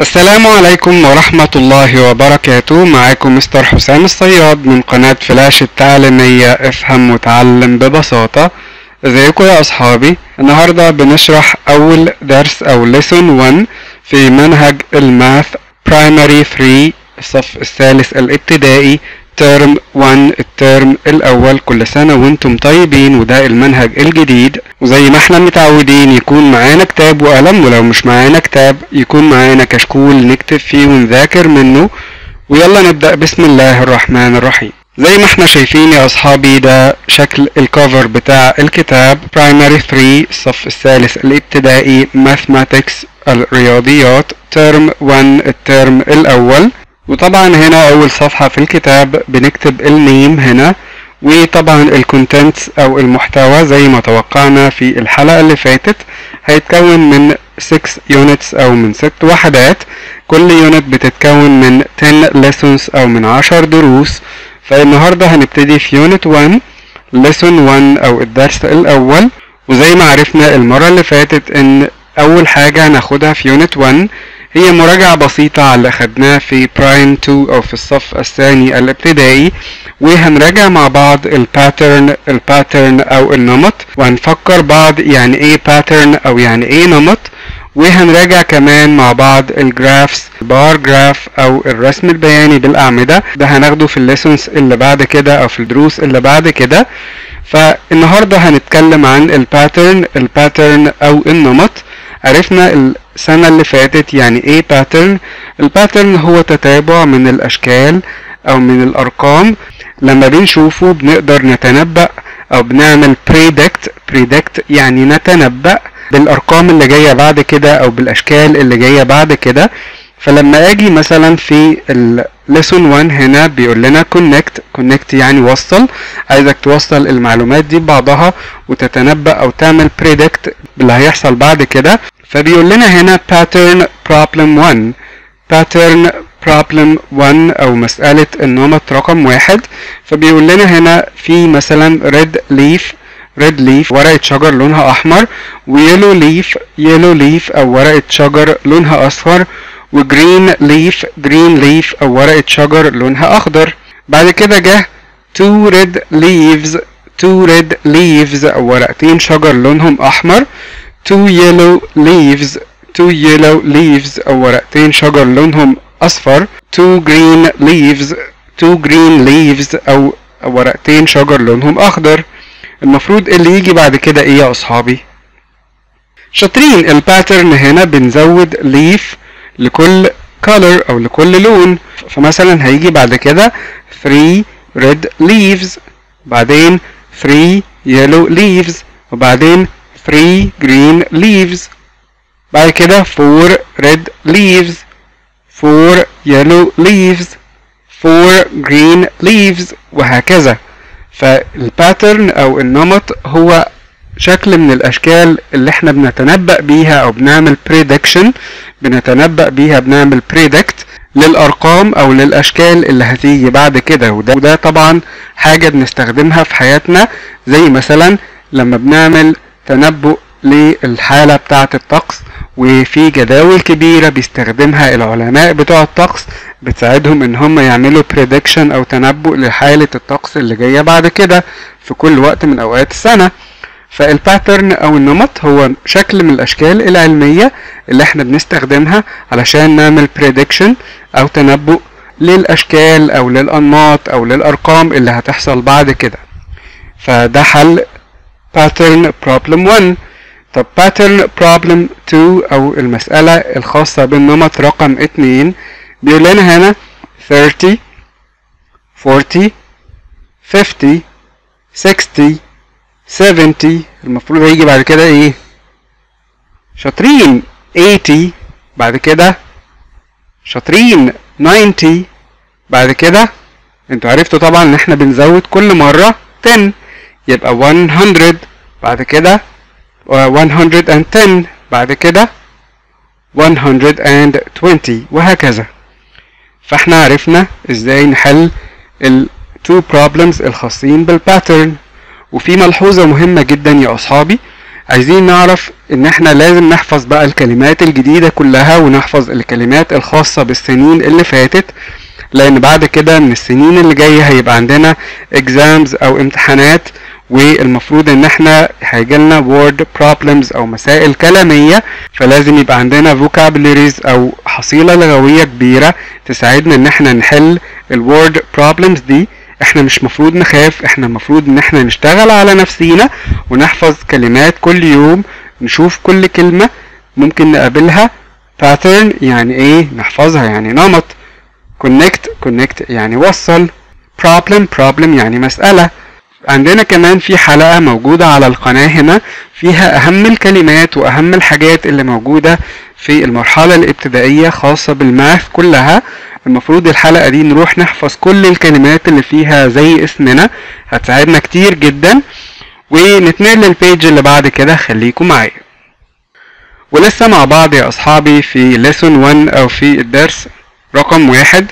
السلام عليكم ورحمة الله وبركاته. معاكم مستر حسام الصياد من قناة فلاش التعليمية افهم وتعلم ببساطة. ازيكم يا اصحابي؟ النهاردة بنشرح اول درس او lesson 1 في منهج الماث برايمري 3 الصف الثالث الابتدائي ترم 1 الترم الاول. كل سنة وانتم طيبين، وده المنهج الجديد. وزي ما احنا متعودين يكون معانا كتاب وقلم، ولو مش معانا كتاب يكون معانا كشكول نكتب فيه ونذاكر منه. ويلا نبدأ بسم الله الرحمن الرحيم. زي ما احنا شايفين يا اصحابي ده شكل الكفر بتاع الكتاب برايمري 3 الصف الثالث الابتدائي ماثماتكس الرياضيات ترم 1 الترم الاول. وطبعا هنا اول صفحة في الكتاب بنكتب النيم هنا، وطبعا الكونتنتس او المحتوى زي ما توقعنا في الحلقة اللي فاتت هيتكون من 6 يونتس او من 6 وحدات. كل يونت بتتكون من 10 lessons او من 10 دروس. فالنهاردة هنبتدي في يونت 1 lesson 1 او الدرس الاول. وزي ما عرفنا المرة اللي فاتت ان اول حاجة هناخدها في يونت 1 هي مراجعة بسيطة على اللي خدناه في برايم 2 او في الصف الثاني الابتدائي، وهنراجع مع بعض الباترن او النمط، وهنفكر بعض يعني ايه باترن او يعني ايه نمط. وهنراجع كمان مع بعض الجرافس بار جراف او الرسم البياني بالاعمدة. ده هناخده في الليسونز اللي بعد كده او في الدروس اللي بعد كده. فالنهاردة هنتكلم عن الباترن او النمط. عرفنا السنة اللي فاتت يعني ايه باترن. الباترن هو تتابع من الاشكال او من الارقام، لما بنشوفه بنقدر نتنبأ او بنعمل predict يعني نتنبأ بالارقام اللي جاية بعد كده او بالاشكال اللي جاية بعد كده. فلما اجي مثلا في الليسون 1 هنا بيقول لنا connect يعني وصل، عايزك توصل المعلومات دي ببعضها وتتنبأ او تعمل predict باللي هيحصل بعد كده. فبيقول لنا هنا pattern problem 1 او مسألة النمط رقم 1. فبيقول لنا هنا في مثلا red leaf ورقة شجر لونها احمر، ويلو ليف او ورقة شجر لونها اصفر، وجرين ليف او ورقة شجر لونها اخضر. بعد كده جه two red leaves او ورقتين شجر لونهم احمر، two yellow leaves او ورقتين شجر لونهم اصفر، two green leaves او ورقتين شجر لونهم اخضر. المفروض اللي يجي بعد كده ايه يا اصحابي؟ شاطرين. الباترن هنا بنزود leaf لكل color او لكل لون. فمثلا هيجي بعد كده 3 red leaves، بعدين 3 yellow leaves، وبعدين 3 green leaves، بعد كده 4 red leaves، 4 yellow leaves، 4 green leaves، وهكذا. فالباترن او النمط هو شكل من الاشكال اللي احنا بنتنبأ بيها او بنعمل predict للارقام او للاشكال اللي هتيجي بعد كده. وده طبعا حاجة بنستخدمها في حياتنا، زي مثلا لما بنعمل تنبؤ للحالة بتاعة الطقس، وفي جداول كبيرة بيستخدمها العلماء بتوع الطقس بتساعدهم ان هم يعملوا prediction او تنبؤ لحالة الطقس اللي جاية بعد كده في كل وقت من اوقات السنة. فالباترن او النمط هو شكل من الاشكال العلمية اللي احنا بنستخدمها علشان نعمل prediction او تنبؤ للاشكال او للانماط او للارقام اللي هتحصل بعد كده. فده حل pattern problem 1. طب pattern problem 2 او المسألة الخاصة بالنمط رقم 2 بيقول لنا هنا 30 40 50 60 70. المفروض هيجي بعد كده ايه؟ شاطرين 80، بعد كده شاطرين 90، بعد كده انتوا عرفتوا طبعا ان احنا بنزود كل مرة 10 يبقى 100، بعد كده 110، بعد كده 120 وهكذا. فاحنا عرفنا ازاي نحل التو problems الخاصين بالباترن. وفي ملحوظة مهمة جدا يا اصحابي، عايزين نعرف ان احنا لازم نحفظ بقى الكلمات الجديدة كلها ونحفظ الكلمات الخاصة بالسنين اللي فاتت، لان بعد كده من السنين اللي جاية هيبقى عندنا exams او امتحانات، والمفروض ان احنا هيجيلنا word problems او مسائل كلامية، فلازم يبقى عندنا vocabularies او حصيلة لغوية كبيرة تساعدنا ان احنا نحل الword problems دي. احنا مش مفروض نخاف، احنا مفروض ان احنا نشتغل على نفسينا ونحفظ كلمات كل يوم، نشوف كل كلمة ممكن نقابلها. pattern يعني ايه؟ نحفظها، يعني نمط. connect يعني وصل. problem يعني مسألة. عندنا كمان في حلقة موجودة على القناة هنا فيها أهم الكلمات وأهم الحاجات اللي موجودة في المرحلة الابتدائية خاصة بالماث كلها. المفروض الحلقة دي نروح نحفظ كل الكلمات اللي فيها زي اسمنا، هتساعدنا كتير جدا. ونتنقل للبيج اللي بعد كده، خليكم معايا. ولسه مع بعض يا أصحابي في lesson 1 أو في الدرس رقم 1.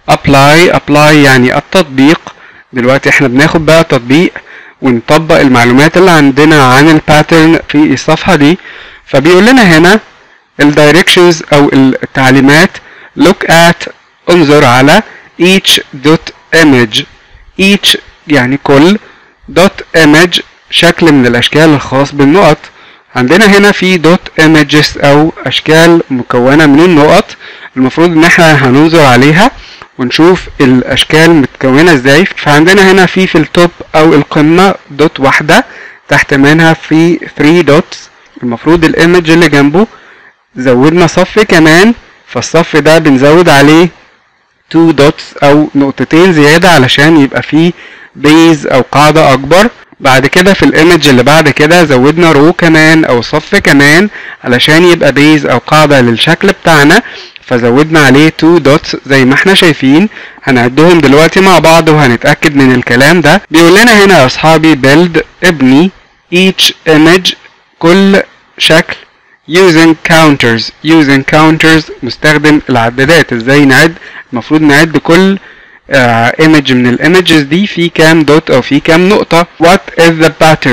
apply يعني التطبيق. دلوقتي احنا بناخد بقى تطبيق ونطبق المعلومات اللي عندنا عن الباترن في الصفحة دي. فبيقول لنا هنا الدايركشنز او التعليمات. look at انظر على each dot image. each يعني كل dot image شكل من الاشكال الخاص بالنقط. عندنا هنا في dot images او اشكال مكونة من النقط، المفروض ان احنا هننظر عليها ونشوف الاشكال متكونة ازاي. فعندنا هنا في التوب او القمة دوت واحدة، تحت منها في 3 دوتس. المفروض الايمج اللي جنبه زودنا صف كمان، فالصف ده بنزود عليه 2 دوتس او نقطتين زيادة علشان يبقى فيه بيز او قاعدة اكبر. بعد كده في الايمج اللي بعد كده زودنا رو كمان او صف كمان علشان يبقى بيز او قاعدة للشكل بتاعنا، فزودنا عليه 2 دوتس زي ما احنا شايفين. هنعدهم دلوقتي مع بعض وهنتأكد من الكلام ده. بيقول لنا هنا يا اصحابي build ابني each image كل شكل using counters مستخدم العدادات. ازاي نعد؟ المفروض نعد كل image من الايمجز دي في كام دوت او في كام نقطة. what is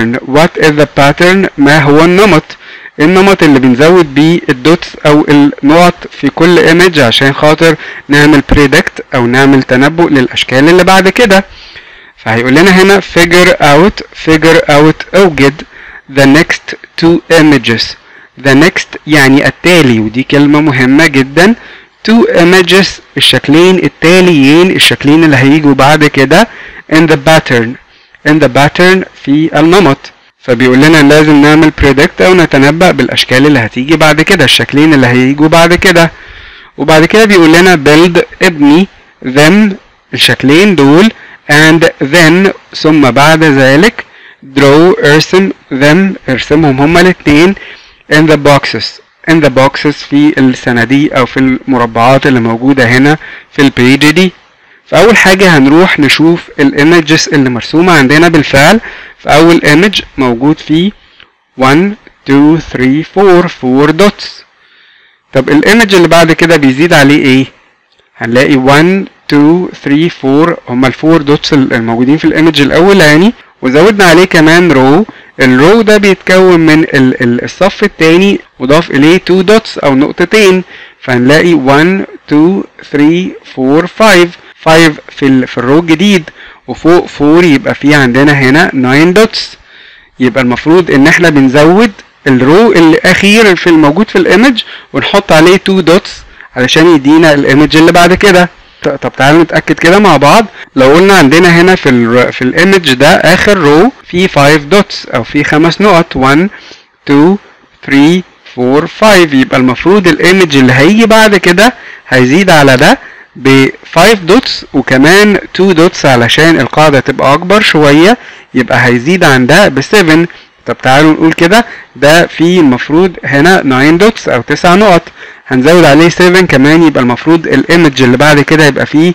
the pattern ما هو النمط؟ النمط اللي بنزود بيه الدوتس او النقط في كل ايمج عشان خاطر نعمل predict او نعمل تنبؤ للاشكال اللي بعد كده. فهيقول لنا هنا figure out اوجد the next two images. the next يعني التالي، ودي كلمة مهمة جدا. two images الشكلين التاليين، الشكلين اللي هيجوا بعد كده in the pattern في النمط. فبيقول لنا لازم نعمل predict او نتنبأ بالاشكال اللي هتيجي بعد كده، الشكلين اللي هيجوا بعد كده. وبعد كده بيقول لنا build ابني them الشكلين دول and then ثم بعد ذلك draw ارسمهم هما الاثنين in the boxes في الصناديق او في المربعات اللي موجودة هنا في البيج دي. فاول حاجة هنروح نشوف الايمجز اللي مرسومة عندنا بالفعل. فاول ايمج موجود فيه 1 2 3 4 دوتس. طب الايمج اللي بعد كده بيزيد عليه ايه؟ هنلاقي 1 2 3 4 هما الفور دوتس الموجودين في الايمج الاولاني، وزودنا عليه كمان رو. الرو ده بيتكون من الصف الثاني وضاف اليه 2 دوتس او نقطتين، فهنلاقي 1 2 3 4 5 في الرو الجديد، وفوق 4 يبقى في عندنا هنا 9 دوتس. يبقى المفروض ان احنا بنزود الرو الاخير في الموجود في الايمج ونحط عليه 2 دوتس علشان يدينا الايمج اللي بعد كده. طب تعالوا نتأكد كده مع بعض. لو قلنا عندنا هنا في الايمج ده اخر رو في 5 دوتس او في 5 نقط 1 2 3 4 5، يبقى المفروض الايمج اللي هيجي بعد كده هيزيد على ده ب 5 دوتس وكمان 2 دوتس علشان القاعدة تبقى اكبر شوية، يبقى هيزيد عن ده ب 7. طب تعالوا نقول كده ده في المفروض هنا 9 دوتس او 9 نقط، هنزود عليه 7 كمان، يبقى المفروض الايمج اللي بعد كده يبقى فيه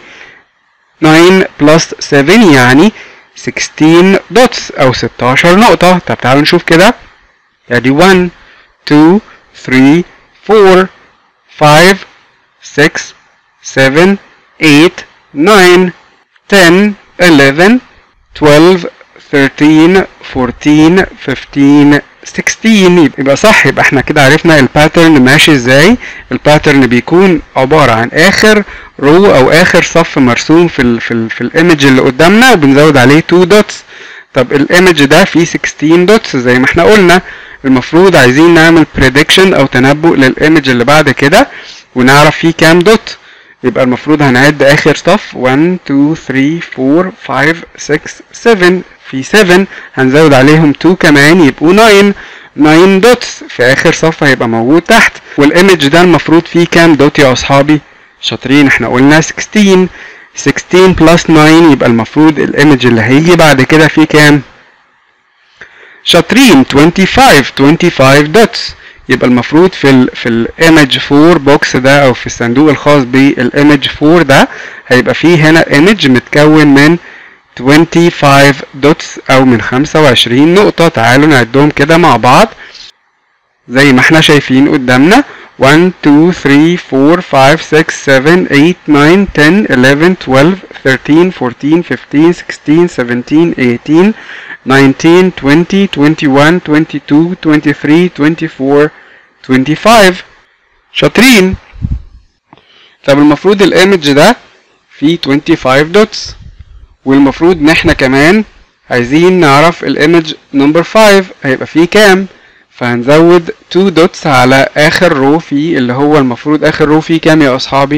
9 بلس 7 يعني 16 دوتس او 16 نقطة. طب تعالوا نشوف كده، يعني 1 2 3 4 5 6 7 8 9 10 11 12 13 14 15 16 يبقى صح. يبقى احنا كده عرفنا الباترن ماشي ازاي. الباترن بيكون عبارة عن اخر رو او اخر صف مرسوم في الايمج اللي قدامنا وبنزود عليه 2 دوتس. طب الايمج ده فيه 16 دوتس زي ما احنا قلنا. المفروض عايزين نعمل بريدكشن او تنبؤ للايمج اللي بعد كده ونعرف فيه كام دوت. يبقى المفروض هنعد اخر صف 1 2 3 4 5 6 7. في 7 هنزود عليهم 2 كمان يبقوا 9 دوتس في اخر صف هيبقى موجود تحت. والايمج ده المفروض فيه كام دوت يا اصحابي؟ شاطرين، احنا قلنا 16 بلس 9 يبقى المفروض الايمج اللي هيجي بعد كده فيه كام؟ شاطرين، 25 دوتس. يبقى المفروض في الايمج 4 بوكس ده او في الصندوق الخاص بالايمج 4 ده هيبقى فيه هنا ايمج متكون من 25 دوتس او من 25 نقطة. تعالوا نعدهم كده مع بعض زي ما احنا شايفين قدامنا. 1 2 3 4 5 6 7 8 9 10 11 12 13 14 15 16 17 18 19 20 21 22 23 24 25. شاطرين. طب المفروض الايمج ده فيه 25 دوتس والمفروض ان احنا كمان عايزين نعرف الايمج نمبر 5 هيبقى فيه كام. فهنزود 2 دوتس على اخر رو فيه اللي هو المفروض اخر رو فيه كام يا اصحابي؟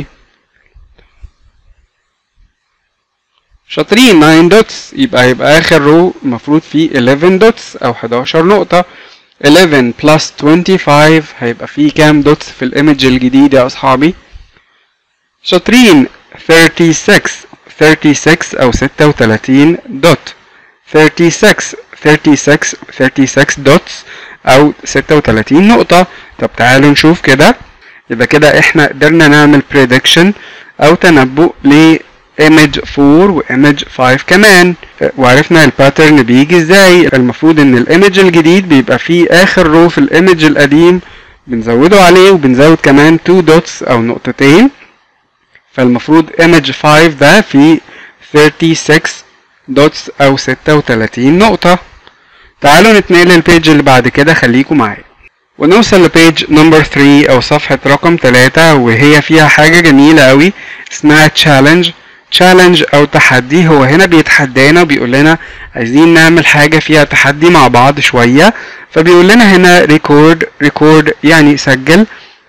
شاطرين، 9 دوتس. يبقى اخر رو المفروض فيه 11 دوتس او 11 نقطة. 11 بلس 25 هيبقى فيه كام دوتس في الايمج الجديد يا اصحابي؟ شاطرين، 36 او 36 دوت. 36 دوتس او 36 نقطة. طب تعالوا نشوف كده. يبقى كده احنا قدرنا نعمل prediction او تنبؤ ل image 4 و image 5 كمان، وعرفنا الباترن بيجي ازاي. المفروض ان الايمج الجديد بيبقى فيه اخر رو في الايمج القديم بنزوده عليه وبنزود كمان 2 دوتس او نقطتين. فالمفروض image 5 ده فيه 36 دوتس او 36 نقطة. تعالوا نتنقل للبيج اللي بعد كده، خليكم معايا ونوصل لبيج نمبر 3 او صفحة رقم 3 وهي فيها حاجة جميلة قوي اسمها تشالنج او تحدي. هو هنا بيتحدانا وبيقول لنا عايزين نعمل حاجة فيها تحدي مع بعض شوية. فبيقول لنا هنا ريكورد يعني سجل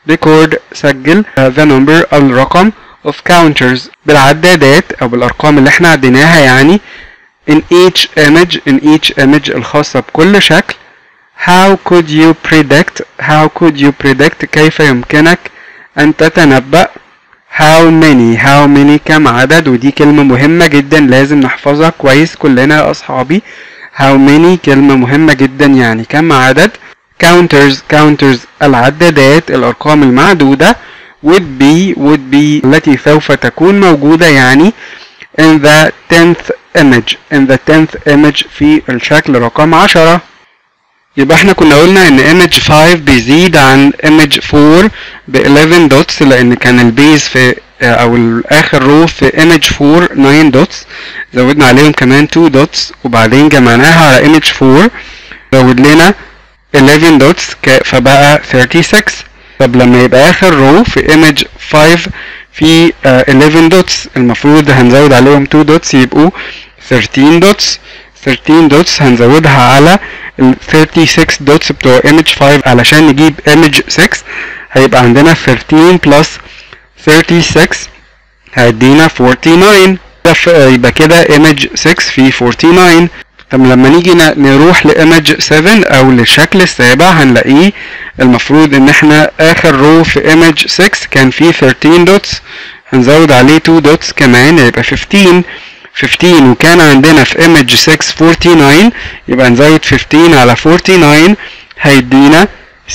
the number الرقم of counters بالعدادات او بالارقام اللي احنا عديناها يعني in each image الخاصة بكل شكل. how could you predict كيف يمكنك ان تتنبأ. how many كم عدد، ودي كلمة مهمة جدا لازم نحفظها كويس كلنا يا اصحابي. how many كلمة مهمة جدا يعني كم عدد. counters العدادات الارقام المعدودة. would be التي سوف تكون موجودة يعني in the 10th image في الشكل رقم 10. يبقى احنا كنا قلنا ان image 5 بيزيد عن image 4 ب 11 دوتس لان كان البيز في او الاخر رو في image 4 9 دوتس، زودنا عليهم كمان 2 دوتس وبعدين جمعناها على image 4 زود لنا 11 دوتس فبقى 36. طب لما يبقى اخر رو في image 5 في 11 دوتس المفروض هنزود عليهم 2 دوتس يبقوا 13 دوتس هنزودها على ال 36 دوتس بتوع image 5 علشان نجيب image 6. هيبقى عندنا 13 بلس 36 هيدينا 49. يبقى كده image 6 في 49. طب لما نيجي نروح لإيمج 7 او للشكل السابع هنلاقيه المفروض ان احنا اخر رو في ايمج 6 كان فيه 13 دوتس هنزود عليه 2 دوتس كمان يبقى 15 وكان عندنا في ايمج 6 49 يبقى نزود 15 على 49 هيدينا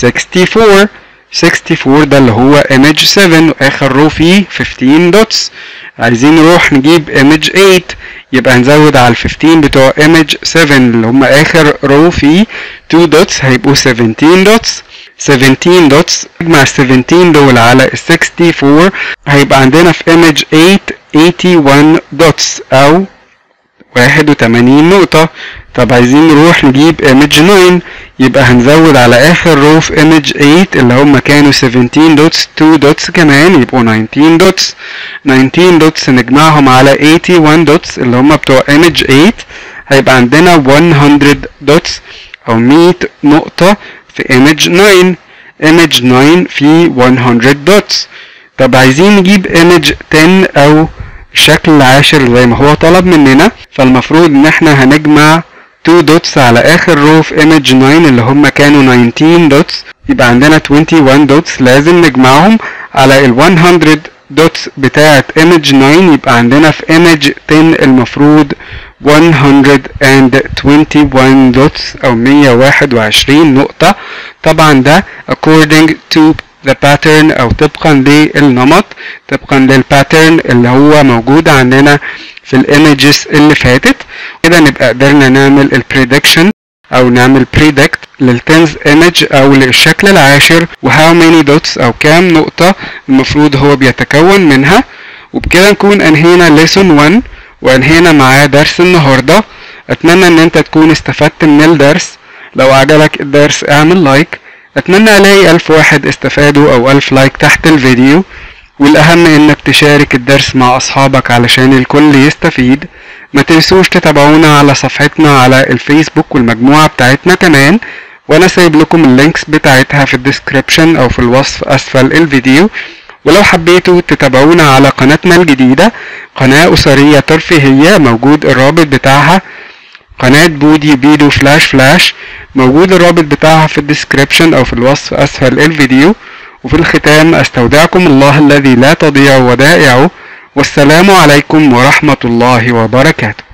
64 ده اللي هو ايمج 7 واخر رو فيه 15 دوتس. عايزين نروح نجيب ايمج 8 يبقى نزود على ال 15 بتوع image 7 اللي هم اخر رو فيه 2 دوتس هيبقوا 17 دوتس نجمع ال 17 دول على ال 64 هيبقى عندنا في image 8 81 دوتس او 81 نقطة. طب عايزين نروح نجيب ايمج 9، يبقى هنزود على اخر رو في ايمج 8 اللي هم كانوا 17 دوتس 2 دوتس كمان يبقوا 19 دوتس. 19 دوتس نجمعهم على 81 دوتس اللي هم بتوع ايمج 8 هيبقى عندنا 100 دوتس او 100 نقطة في ايمج 9. ايمج 9 فيه 100 دوتس. طب عايزين نجيب ايمج 10 او الشكل العاشر زي ما هو طلب مننا، فالمفروض ان احنا هنجمع 2 دوتس على اخر رو في ايمج 9 اللي هم كانوا 19 دوتس، يبقى عندنا 21 دوتس لازم نجمعهم على ال 100 دوتس بتاعة ايمج 9، يبقى عندنا في ايمج 10 المفروض 121 دوتس او 121 نقطة. طبعا ده according to the pattern او طبقا للنمط، طبقا للباترن اللي هو موجود عندنا في الايمجز اللي فاتت. كده نبقى قدرنا نعمل البريدكشن او نعمل بريدكت للتنز ايمج او للشكل العاشر وهاو ماني دوتس او كام نقطة المفروض هو بيتكون منها. وبكده نكون انهينا lesson 1 وانهينا معاه درس النهاردة. اتمنى ان انت تكون استفدت من الدرس. لو عجبك الدرس اعمل لايك. اتمنى الاقي 1000 واحد استفادوا او 1000 لايك تحت الفيديو، والاهم انك تشارك الدرس مع اصحابك علشان الكل يستفيد. ما تنسوش تتابعونا على صفحتنا على الفيسبوك والمجموعة بتاعتنا كمان، وانا سايب لكم اللينكس بتاعتها في الديسكريبشن او في الوصف اسفل الفيديو. ولو حبيتوا تتابعونا على قناتنا الجديدة قناة أسرية ترفيهية موجود الرابط بتاعها، قناة بودي بيدو فلاش موجود الرابط بتاعها في الديسكريبشن او في الوصف اسفل الفيديو. وفي الختام استودعكم الله الذي لا تضيع ودائعه، والسلام عليكم ورحمة الله وبركاته.